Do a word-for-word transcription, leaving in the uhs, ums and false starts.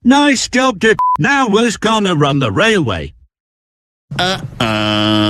Nice job, Dip. Now who's gonna run the railway? Uh-uh.